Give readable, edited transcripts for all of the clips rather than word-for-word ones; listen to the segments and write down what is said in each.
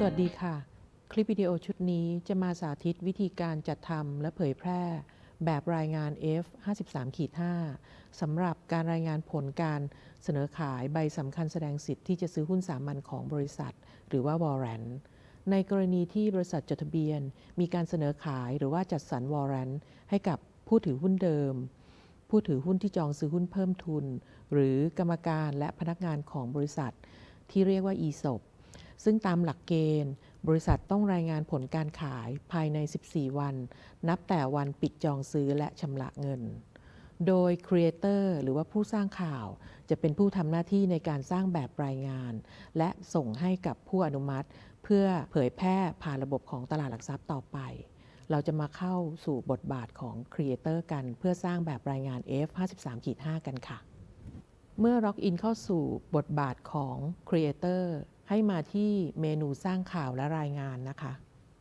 สวัสดีค่ะคลิปวิดีโอชุดนี้จะมาสาธิตวิธีการจัดทำและเผยแพร่แบบรายงาน F53-5 สำหรับการรายงานผลการเสนอขายใบสำคัญแสดงสิทธิ์ที่จะซื้อหุ้นสามัญของบริษัทหรือว่า Warrant ในกรณีที่บริษัทจดทะเบียนมีการเสนอขายหรือว่าจัดสรร Warrant ให้กับผู้ถือหุ้นเดิมผู้ถือหุ้นที่จองซื้อหุ้นเพิ่มทุนหรือกรรมการและพนักงานของบริษัทที่เรียกว่า ESOP ซึ่งตามหลักเกณฑ์บริษัทต้องรายงานผลการขายภายใน 14 วันนับแต่วันปิดจองซื้อและชำระเงินโดย Creator หรือว่าผู้สร้างข่าวจะเป็นผู้ทำหน้าที่ในการสร้างแบบรายงานและส่งให้กับผู้อนุมัติเพื่อเผยแพร่ผ่านระบบของตลาดหลักทรัพย์ต่อไปเราจะมาเข้าสู่บทบาทของ Creator กันเพื่อสร้างแบบรายงาน F53-5 กันค่ะเมื่อล็อกอินเข้าสู่บทบาทของ Creator ให้มาที่เมนูสร้างข่าวและรายงานนะคะ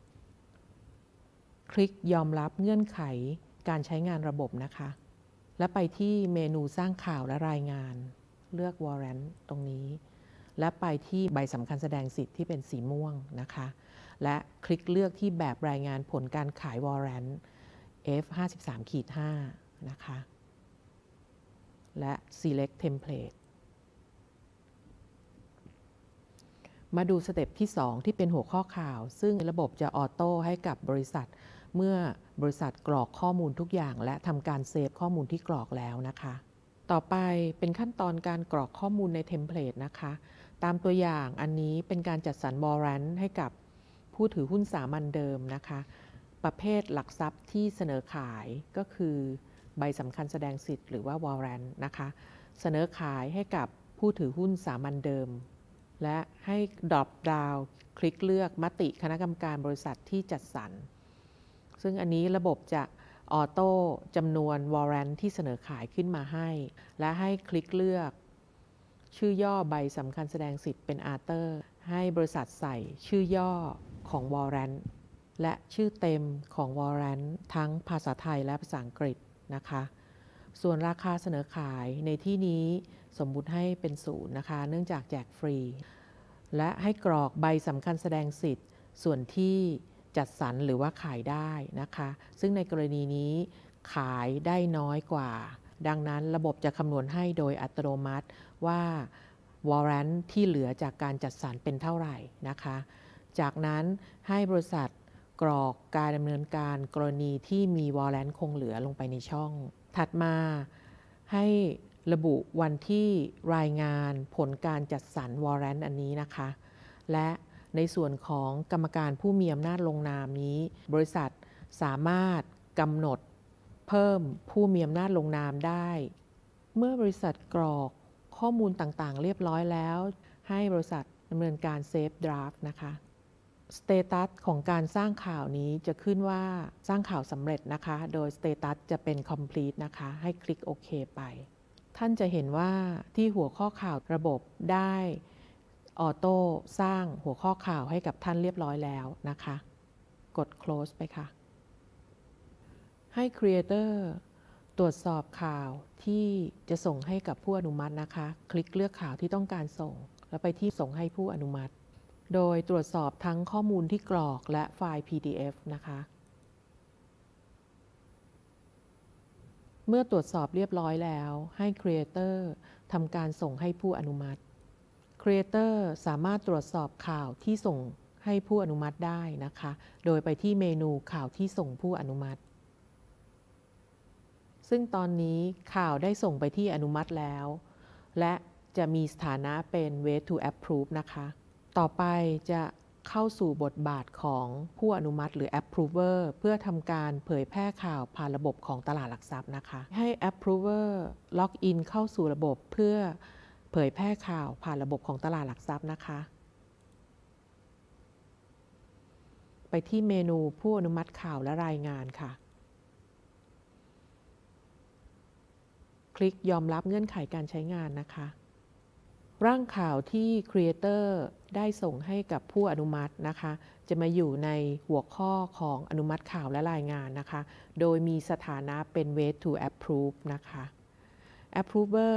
คลิกยอมรับเงื่อนไขการใช้งานระบบนะคะและไปที่เมนูสร้างข่าวและรายงานเลือก Warrant ตรงนี้และไปที่ใบสำคัญแสดงสิทธิ์ที่เป็นสีม่วงนะคะและคลิกเลือกที่แบบรายงานผลการขาย Warrant F53-5 นะคะและ Select Templateมาดูสเต็ปที่2ที่เป็นหัวข้อข่าวซึ่งระบบจะออโต้ให้กับบริษัทเมื่อบริษัทกรอกข้อมูลทุกอย่างและทำการเซฟข้อมูลที่กรอกแล้วนะคะต่อไปเป็นขั้นตอนการกรอกข้อมูลในเทมเพลตนะคะตามตัวอย่างอันนี้เป็นการจัดสรร Warrant ให้กับผู้ถือหุ้นสามัญเดิมนะคะประเภทหลักทรัพย์ที่เสนอขายก็คือใบสำคัญแสดงสิทธิ์หรือว่า Warrant นะคะเสนอขายให้กับผู้ถือหุ้นสามัญเดิมและให้ drop down คลิกเลือกมติคณะกรรมการบริษัทที่จัดสรรซึ่งอันนี้ระบบจะออโต้จำนวน Warrant ที่เสนอขายขึ้นมาให้และให้คลิกเลือกชื่อย่อใบสำคัญแสดงสิทธิ์เป็น Author ให้บริษัทใส่ชื่อย่อของ Warrant และชื่อเต็มของ Warrant ทั้งภาษาไทยและภาษาอังกฤษนะคะส่วนราคาเสนอขายในที่นี้สมมุติให้เป็น0นะคะเนื่องจากแจกฟรีและให้กรอกใบสำคัญแสดงสิทธิ์ส่วนที่จัดสรรหรือว่าขายได้นะคะซึ่งในกรณีนี้ขายได้น้อยกว่าดังนั้นระบบจะคำนวณให้โดยอัตโนมัติว่า Warrant ที่เหลือจากการจัดสรรเป็นเท่าไหร่นะคะจากนั้นให้บริษัทกรอกการดำเนินการกรณีที่มี Warrant คงเหลือลงไปในช่องถัดมาให้ระบุวันที่รายงานผลการจัดสรร Warrant อันนี้นะคะและในส่วนของกรรมการผู้มีอำนาจลงนามนี้บริษัทสามารถกำหนดเพิ่มผู้มีอำนาจลงนามได้เมื่อบริษัทกรอกข้อมูลต่างๆเรียบร้อยแล้วให้บริษัทดำเนินการเซฟดราฟต์นะคะสเตตัสของการสร้างข่าวนี้จะขึ้นว่าสร้างข่าวสำเร็จนะคะโดยสเตตัสจะเป็น complete นะคะให้คลิกโอเคไปท่านจะเห็นว่าที่หัวข้อข่าวระบบได้ออโต้สร้างหัวข้อข่าวให้กับท่านเรียบร้อยแล้วนะคะกด close ไปค่ะให้ Creator ตรวจสอบข่าวที่จะส่งให้กับผู้อนุมัตินะคะคลิกเลือกข่าวที่ต้องการส่งแล้วไปที่ส่งให้ผู้อนุมัติโดยตรวจสอบทั้งข้อมูลที่กรอกและไฟล์ PDF นะคะเมื่อตรวจสอบเรียบร้อยแล้วให้ Creator ทำการส่งให้ผู้อนุมัติ Creator สามารถตรวจสอบข่าวที่ส่งให้ผู้อนุมัติได้นะคะโดยไปที่เมนูข่าวที่ส่งผู้อนุมัติซึ่งตอนนี้ข่าวได้ส่งไปที่อนุมัติแล้วและจะมีสถานะเป็น wait to approve นะคะต่อไปจะเข้าสู่บทบาทของผู้อนุมัติหรือ approver เพื่อทำการเผยแพร่ข่าวผ่านระบบของตลาดหลักทรัพย์นะคะให้ approver ล็อกอินเข้าสู่ระบบเพื่อเผยแพร่ข่าวผ่านระบบของตลาดหลักทรัพย์นะคะไปที่เมนูผู้อนุมัติข่าวและรายงานค่ะคลิกยอมรับเงื่อนไขการใช้งานนะคะร่างข่าวที่ Creator ได้ส่งให้กับผู้อนุมัตินะคะจะมาอยู่ในหัวข้อของอนุมัติข่าวและรายงานนะคะโดยมีสถานะเป็น wait to approve นะคะ approver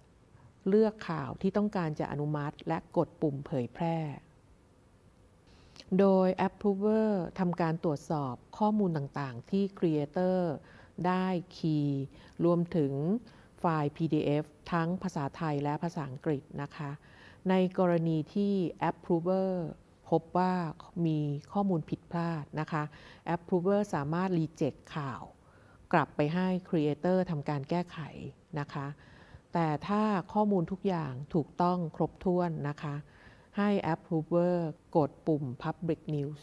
เลือกข่าวที่ต้องการจะอนุมัติและกดปุ่มเผยแพร่โดย Approver ทำการตรวจสอบข้อมูลต่างๆที่ Creator ได้คีย์รวมถึงไฟล์ PDF ทั้งภาษาไทยและภาษาอังกฤษนะคะในกรณีที่ Approver พบว่ามีข้อมูลผิดพลาดนะคะ Approver สามารถ reject ข่าวกลับไปให้ Creator ทำการแก้ไขนะคะแต่ถ้าข้อมูลทุกอย่างถูกต้องครบถ้วนนะคะให้ Approver กดปุ่ม Public News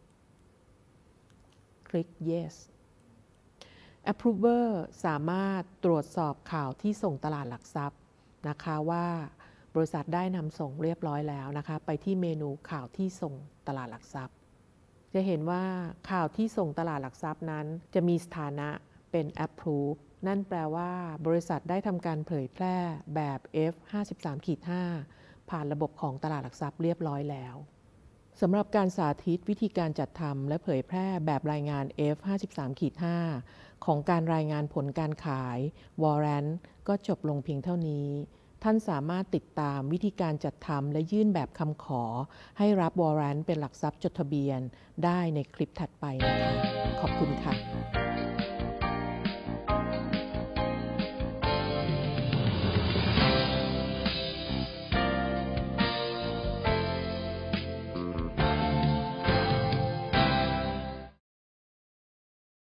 คลิก Yes Approver สามารถตรวจสอบข่าวที่ส่งตลาดหลักทรัพย์นะคะว่าบริษัทได้นำส่งเรียบร้อยแล้วนะคะไปที่เมนูข่าวที่ส่งตลาดหลักทรัพย์จะเห็นว่าข่าวที่ส่งตลาดหลักทรัพย์นั้นจะมีสถานะเป็น Approve นั่นแปลว่าบริษัทได้ทำการเผยแพร่แบบ F53-5 ผ่านระบบของตลาดหลักทรัพย์เรียบร้อยแล้วสำหรับการสาธิตวิธีการจัดทำและเผยแพร่แบบรายงาน F53-5 ของการรายงานผลการขาย Warrant ก็จบลงเพียงเท่านี้ท่านสามารถติดตามวิธีการจัดทำและยื่นแบบคำขอให้รับ Warrant เป็นหลักทรัพย์จดทะเบียนได้ในคลิปถัดไปนะคะขอบคุณค่ะ